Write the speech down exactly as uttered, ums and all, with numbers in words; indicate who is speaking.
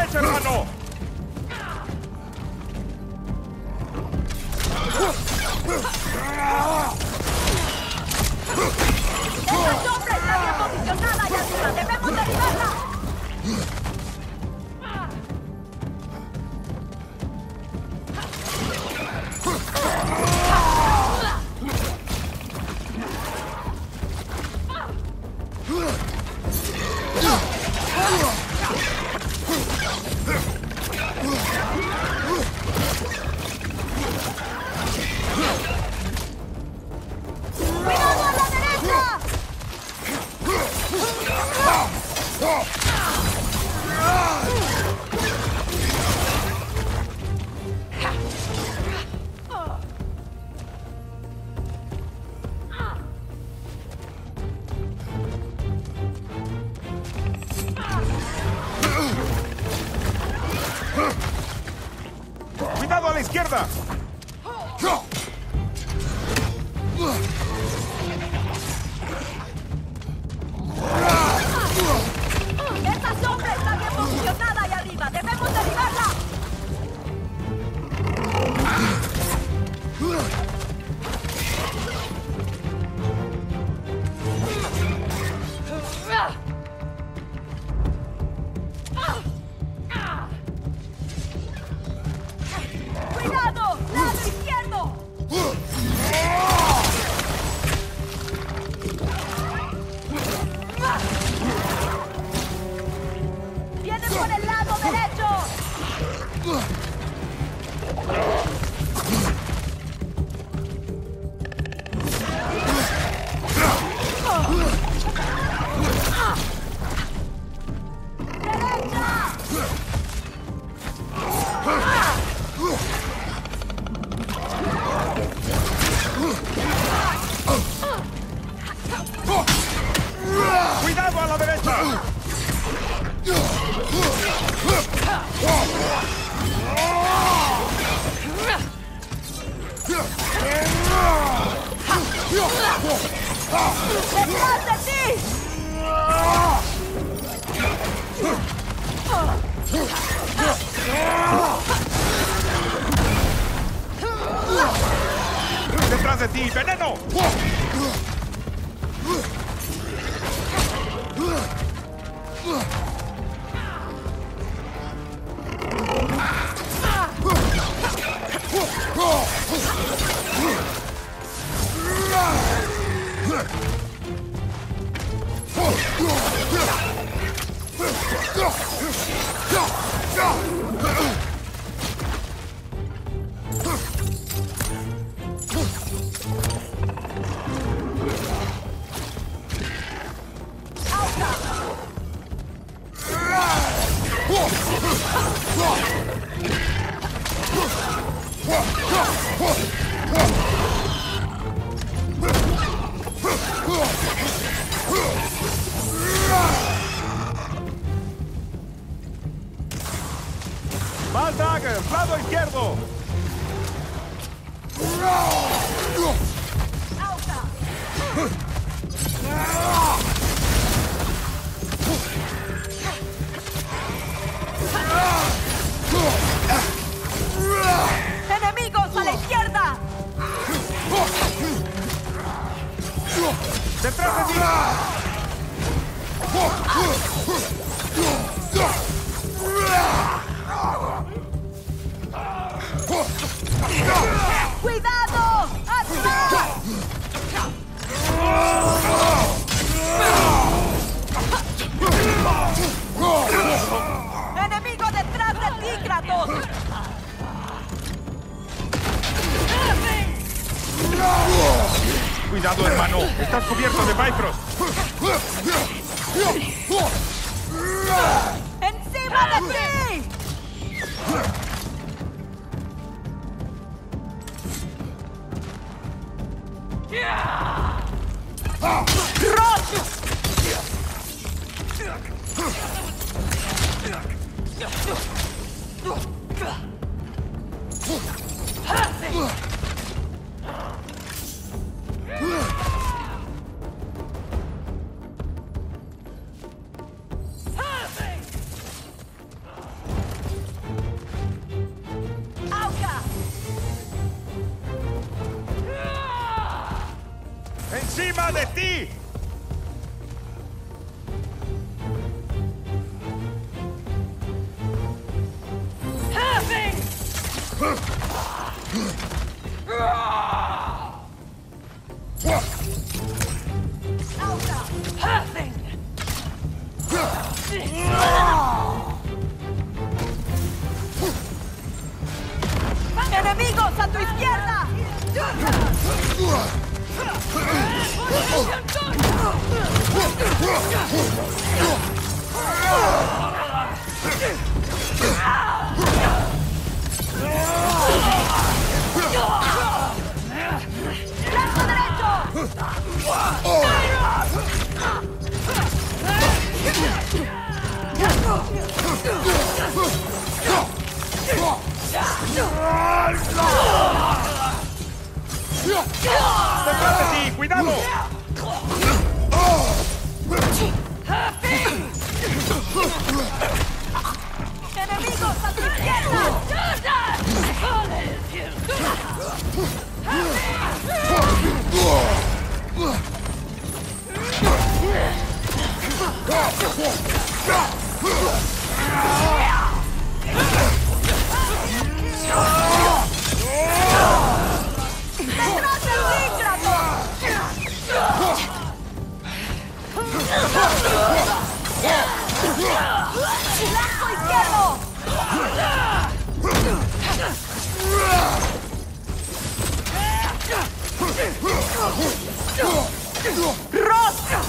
Speaker 1: derecho, hermano!
Speaker 2: ¡Esa sombra está bien posicionada allá arriba! ¡Debemos derribarla! ¡Cuidado a la derecha!
Speaker 1: ¡Cuidado a la izquierda!
Speaker 2: ¡Esa sombra está bien posicionada allá arriba! ¡Debemos derribarla! ¡Cuidado! ¡Lado izquierdo! ¡Viene por el lado derecho! ¡Derecha!
Speaker 1: ¡Cuidado a la derecha!
Speaker 2: ¡Detrás de ti!
Speaker 1: ¡Detrás de ti! ¡Veneno! ¡Más daggers! ¡Lado izquierdo!
Speaker 2: ¡Enemigos a la izquierda!
Speaker 1: ¡Detrás de ti!
Speaker 2: ¡Cuidado! ¡Atrás! ¡Enemigo detrás de ti, Kratos!
Speaker 1: ¡Cuidado, hermano! ¡Estás cubierto de Bifrost!
Speaker 2: ¡Encima de ti!
Speaker 1: ¡Detrás de ti!
Speaker 2: ¡Enemigos a tu izquierda! ¡Flanco derecho!
Speaker 1: ¡Detrás de ti! ¡Cuidado!
Speaker 2: ¡Enemigos a tu izquierda! ¡Detrás del Nígrado! ¡Flanco izquierdo! ¡Rosca!